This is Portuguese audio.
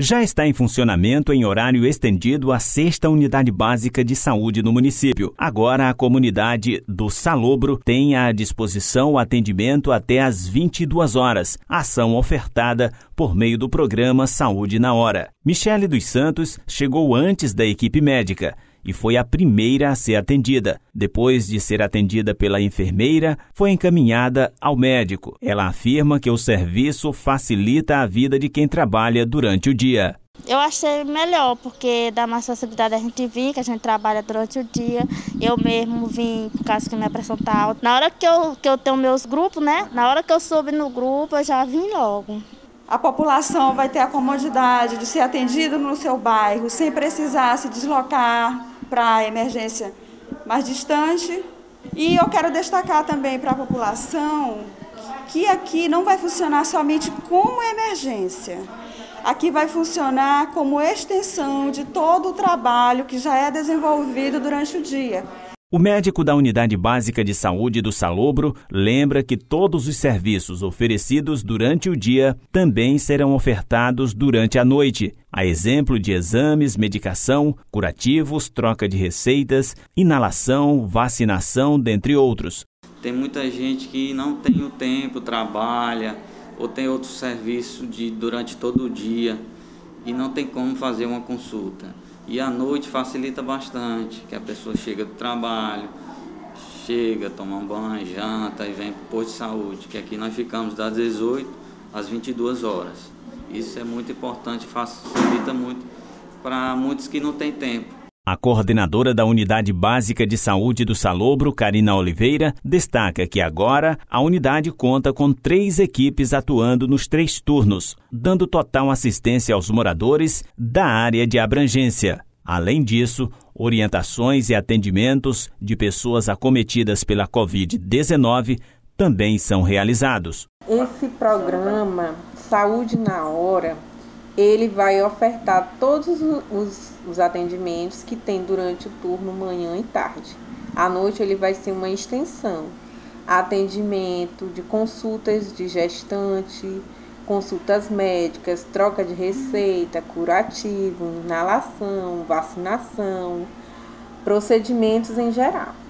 Já está em funcionamento em horário estendido a 6ª Unidade Básica de Saúde no município. Agora, a comunidade do Salobro tem à disposição o atendimento até às 22 horas, ação ofertada por meio do programa Saúde na Hora. Michele dos Santos chegou antes da equipe médica e foi a primeira a ser atendida. Depois de ser atendida pela enfermeira, foi encaminhada ao médico. Ela afirma que o serviço facilita a vida de quem trabalha durante o dia. Eu achei melhor, porque dá mais facilidade a gente vir, que a gente trabalha durante o dia. Eu mesmo vim por causa que minha pressão está alta. Na hora que eu tenho meus grupos, né? Na hora que eu soube no grupo, eu já vim logo. A população vai ter a comodidade de ser atendida no seu bairro, sem precisar se deslocar para a emergência mais distante. E eu quero destacar também para a população que aqui não vai funcionar somente como emergência. Aqui vai funcionar como extensão de todo o trabalho que já é desenvolvido durante o dia. O médico da Unidade Básica de Saúde do Salobro lembra que todos os serviços oferecidos durante o dia também serão ofertados durante a noite, a exemplo de exames, medicação, curativos, troca de receitas, inalação, vacinação, dentre outros. Tem muita gente que não tem o tempo, trabalha ou tem outro serviço durante todo o dia e não tem como fazer uma consulta. E à noite facilita bastante, que a pessoa chega do trabalho, toma um banho, janta e vem para o posto de saúde, que aqui nós ficamos das 18 às 22 horas. Isso é muito importante, facilita muito para muitos que não têm tempo. A coordenadora da Unidade Básica de Saúde do Salobro, Karina Oliveira, destaca que agora a unidade conta com 3 equipes atuando nos 3 turnos, dando total assistência aos moradores da área de abrangência. Além disso, orientações e atendimentos de pessoas acometidas pela Covid-19 também são realizados. Esse programa Saúde na Hora, ele vai ofertar todos os atendimentos que tem durante o turno manhã e tarde. À noite ele vai ser uma extensão, atendimento de consultas de gestante, consultas médicas, troca de receita, curativo, inalação, vacinação, procedimentos em geral.